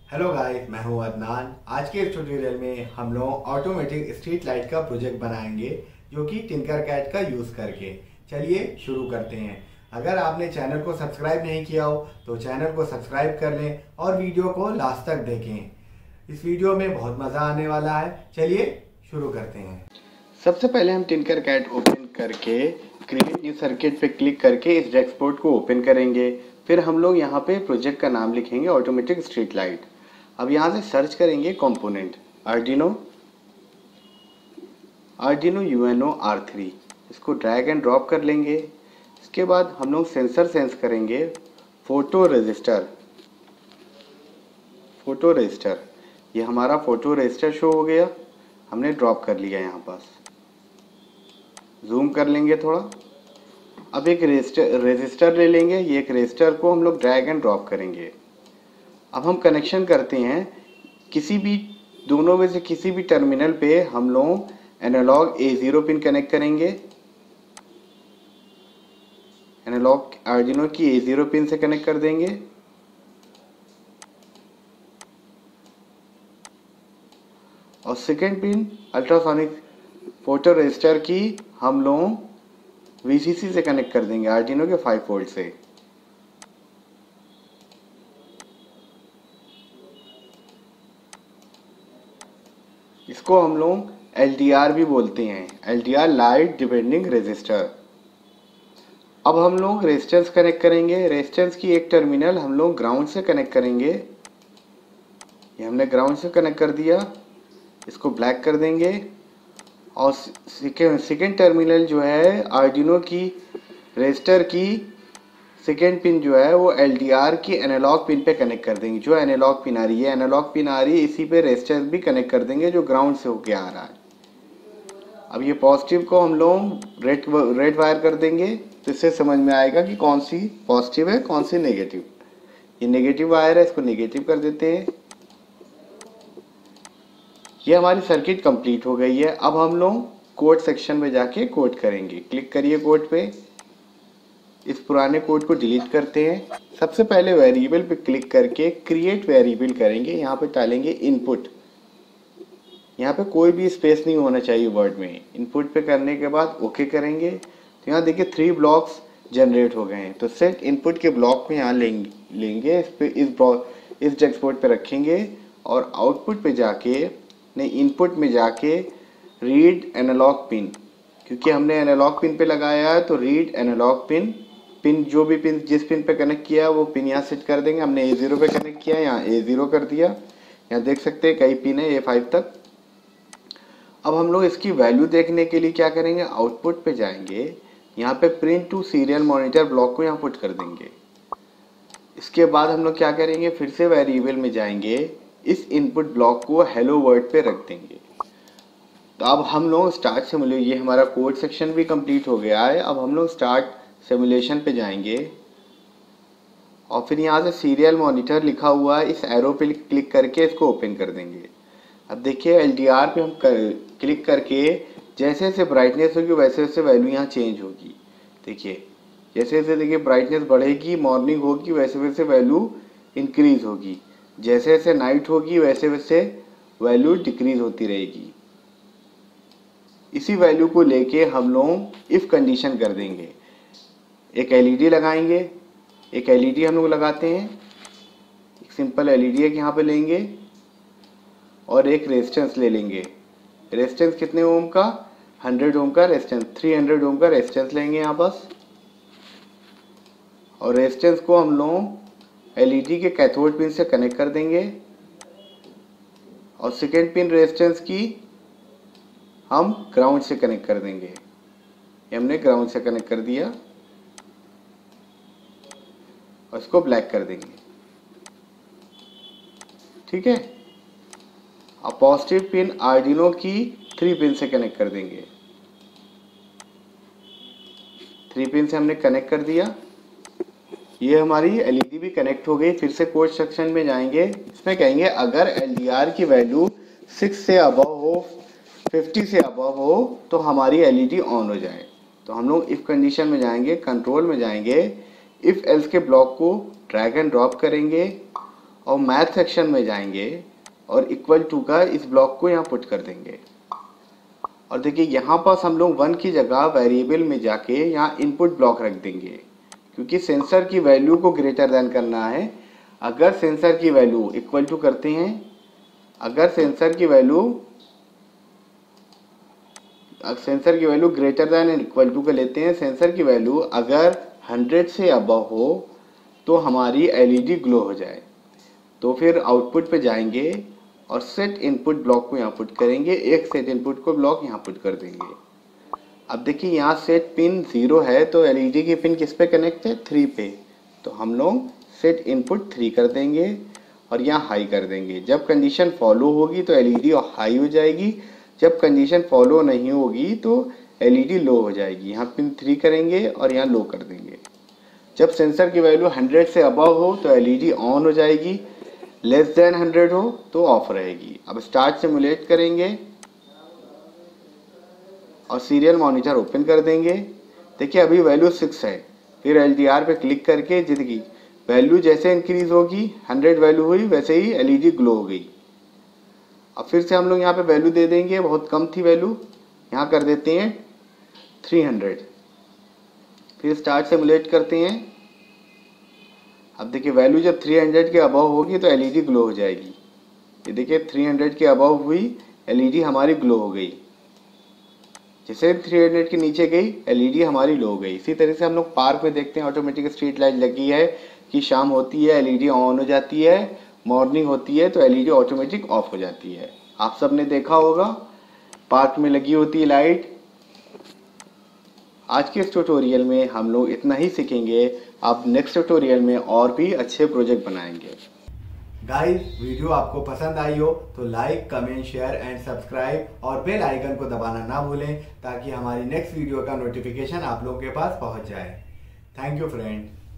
Hello guys, मैं हूं अदनान। आज के इस ट्यूटोरियल में हम लोग ऑटोमेटिक स्ट्रीट लाइट का प्रोजेक्ट बनाएंगे जो कि टिंकरकैड का यूज़ करके। चलिए शुरू करते हैं। अगर आपने चैनल को सब्सक्राइब नहीं किया हो तो चैनल को सब्सक्राइब कर लें और वीडियो को लास्ट तक देखें। इस वीडियो में बहुत मज़ा आने वाला है। चलिए शुरू करते हैं। सबसे पहले हम टिंकरकैड ओपन करके क्रिएट न्यू सर्किट पे क्लिक करके इस डेस्कबोर्ड को ओपन करेंगे। फिर हम लोग यहाँ पे प्रोजेक्ट का नाम लिखेंगे ऑटोमेटिक स्ट्रीट लाइट। अब यहाँ से सर्च करेंगे कंपोनेंट आर्डिनो यूएनओ R3। इसको ड्रैग एंड ड्रॉप कर लेंगे। इसके बाद हम लोग सेंसर सेंस करेंगे फोटो रजिस्टर। ये हमारा फोटो रजिस्टर शो हो गया, हमने ड्रॉप कर लिया। यहाँ पास जूम कर लेंगे थोड़ा। अब एक रजिस्टर ले लेंगे। ये एक रजिस्टर को हम लोग ड्रैग एंड ड्रॉप करेंगे। अब हम कनेक्शन करते हैं किसी भी दोनों में से किसी भी टर्मिनल पे हम लोग एनालॉग A0 पिन कनेक्ट करेंगे। एनालॉग आर्डिनो की A0 पिन से कनेक्ट कर देंगे। और second pin ultrasonic photo resistor की हम लोग VCC से कनेक्ट कर देंगे आर्डिनो के 5 वोल्ट से। इसको हम लोग LDR भी बोलते हैं, LDR लाइट डिपेंडिंग रेजिस्टर। अब हम लोग रेजिस्टेंस कनेक्ट करेंगे। रेजिस्टेंस की एक टर्मिनल हम लोग ग्राउंड से कनेक्ट करेंगे। ये हमने ग्राउंड से कनेक्ट कर दिया। इसको ब्लैक कर देंगे। और सेकेंड टर्मिनल जो है आर्डिनो की रेजिस्टर की सेकेंड पिन जो है वो LDR की एनालॉग पिन पे कनेक्ट कर देंगे। जो एनालॉग पिन आ रही है, एनालॉग पिन आ रही है, इसी पे रेजिस्टर भी कनेक्ट कर देंगे जो ग्राउंड से होके आ रहा है। अब ये पॉजिटिव को हम लोग रेड वायर कर देंगे, तो इससे समझ में आएगा कि कौन सी पॉजिटिव है कौन सी नेगेटिव। ये नेगेटिव वायर है, इसको नेगेटिव कर देते हैं। ये हमारी सर्किट कंप्लीट हो गई है। अब हम लोग कोड सेक्शन में जाके कोड करेंगे। क्लिक करिए कोड पे। इस पुराने कोड को डिलीट करते हैं। सबसे पहले वेरिएबल पे क्लिक करके क्रिएट वेरिएबल करेंगे। यहाँ पे डालेंगे इनपुट। यहाँ पे कोई भी स्पेस नहीं होना चाहिए वर्ड में। इनपुट पे करने के बाद ओके करेंगे तो यहाँ देखिए 3 ब्लॉक्स जनरेट हो गए हैं। तो सेट इनपुट के ब्लॉक को यहाँ लेंगे इस डेस्कबोर्ड पे रखेंगे और आउटपुट पे जाके नहीं इनपुट में जाके रीड एनालॉग पिन, क्योंकि हमने एनालॉग पिन पे लगाया है तो रीड एनालॉग पिन जो भी पिन जिस पिन पे कनेक्ट किया है वो पिन यहाँ सेट कर देंगे। हमने A0 पे कनेक्ट किया है, यहाँ A0 कर दिया। यहाँ देख सकते हैं कई पिन है A5 तक। अब हम लोग इसकी वैल्यू देखने के लिए क्या करेंगे, आउटपुट पे जाएंगे। यहाँ पे print to serial monitor block को यहाँ पुट कर देंगे। इसके बाद हम लोग क्या करेंगे, फिर से वेरिएबल में जाएंगे, इस इनपुट ब्लॉक को हेलो वर्ड पे रख देंगे। तो अब हम लोग स्टार्ट सिमुलेशन, ये हमारा कोड सेक्शन भी कंप्लीट हो गया है। अब हम लोग स्टार्ट सिमुलेशन पे जाएंगे और फिर यहाँ से सीरियल मॉनिटर लिखा हुआ है, इस एरो पे क्लिक करके इसको ओपन कर देंगे। अब देखिए LDR पे हम क्लिक करके जैसे जैसे ब्राइटनेस होगी वैसे वैसे वैल्यू यहाँ चेंज होगी। देखिए जैसे जैसे देखिए ब्राइटनेस बढ़ेगी, मॉर्निंग होगी, वैसे वैसे वैल्यू इंक्रीज होगी। जैसे जैसे नाइट होगी वैसे वैसे वैल्यू डिक्रीज होती रहेगी। इसी वैल्यू को लेके हम लोग इफ कंडीशन कर देंगे। एक LED लगाएंगे। एक LED हम लोग लगाते हैं, एक सिंपल LED है कि यहाँ पे लेंगे और एक रेजिस्टेंस ले लेंगे। रेजिस्टेंस कितने ओम का, 100 ओम का रेजिस्टेंस, 300 ओम का रेजिस्टेंस लेंगे यहाँ पास। और रेजिस्टेंस को हम लोग LED के कैथोड पिन से कनेक्ट कर देंगे और सेकेंड पिन रेजिस्टेंस की हम ग्राउंड से कनेक्ट कर देंगे। ये हमने ग्राउंड से कनेक्ट कर दिया और इसको ब्लैक कर देंगे। ठीक है। अब पॉजिटिव पिन आर्डिनो की 3 पिन से कनेक्ट कर देंगे। 3 पिन से हमने कनेक्ट कर दिया। ये हमारी LED भी कनेक्ट हो गई। फिर से कोड सेक्शन में जाएंगे। इसमें कहेंगे अगर LDR की वैल्यू 6 से अबव हो, 50 से अबव हो तो हमारी LED ऑन हो जाए। तो हम लोग इफ कंडीशन में जाएंगे, कंट्रोल में जाएंगे, इफ एल्स के ब्लॉक को ड्रैग एंड ड्रॉप करेंगे और मैथ सेक्शन में जाएंगे और इक्वल टू का इस ब्लॉक को यहाँ पुट कर देंगे। और देखिए यहाँ पास हम लोग 1 की जगह वेरिएबल में जाके यहाँ इनपुट ब्लॉक रख देंगे, क्योंकि सेंसर की वैल्यू को ग्रेटर देन करना है। अगर सेंसर की वैल्यू इक्वल टू करते हैं, अगर सेंसर की value greater than and equal to का लेते हैं, सेंसर की वैल्यू अगर 100 से अबव हो तो हमारी एलईडी ग्लो हो जाए। तो फिर आउटपुट पे जाएंगे और सेट इनपुट ब्लॉक को यहाँ पुट करेंगे, एक सेट इनपुट को ब्लॉक यहाँ पुट कर देंगे। अब देखिए यहाँ सेट पिन 0 है तो एलईडी की पिन किस पे कनेक्ट है, 3 पे, तो हम लोग सेट इनपुट 3 कर देंगे और यहाँ हाई कर देंगे। जब कंडीशन फॉलो होगी तो एलईडी हाई हो जाएगी, जब कंडीशन फॉलो नहीं होगी तो एलईडी लो हो जाएगी। यहाँ पिन 3 करेंगे और यहाँ लो कर देंगे। जब सेंसर की वैल्यू 100 से अबव हो तो एलईडी ऑन हो जाएगी, लेस देन 100 हो तो ऑफ रहेगी। अब स्टार्ट सिमुलेट करेंगे और सीरियल मॉनिटर ओपन कर देंगे। देखिए अभी वैल्यू 6 है, फिर एलडीआर पे क्लिक करके जितनी वैल्यू जैसे इंक्रीज होगी, 100 वैल्यू हुई वैसे ही एलईडी ग्लो हो गई। अब फिर से हम लोग यहाँ पे वैल्यू दे देंगे, बहुत कम थी वैल्यू, यहाँ कर देते हैं 300, फिर स्टार्ट सिमुलेट करते हैं। अब देखिए वैल्यू जब 300 के अबव होगी तो एलईडी ग्लो हो जाएगी। ये देखिए 300 के अबव हुई, एलईडी हमारी ग्लो हो गई। जैसे 300 के नीचे गई एलईडी हमारी लो हो गई। इसी तरह से हम लोग पार्क में देखते हैं ऑटोमेटिक स्ट्रीट लाइट लगी है कि शाम होती है एलईडी ऑन हो जाती है, मॉर्निंग होती है तो एलईडी ऑटोमेटिक ऑफ हो जाती है। आप सबने देखा होगा पार्क में लगी होती है लाइट। आज के इस ट्यूटोरियल में हम लोग इतना ही सीखेंगे। आप नेक्स्ट ट्यूटोरियल में और भी अच्छे प्रोजेक्ट बनाएंगे। गाइस वीडियो आपको पसंद आई हो तो like, comment, share and subscribe और बेल आइकन को दबाना ना भूलें, ताकि हमारी नेक्स्ट वीडियो का नोटिफिकेशन आप लोगों के पास पहुंच जाए। Thank you friend.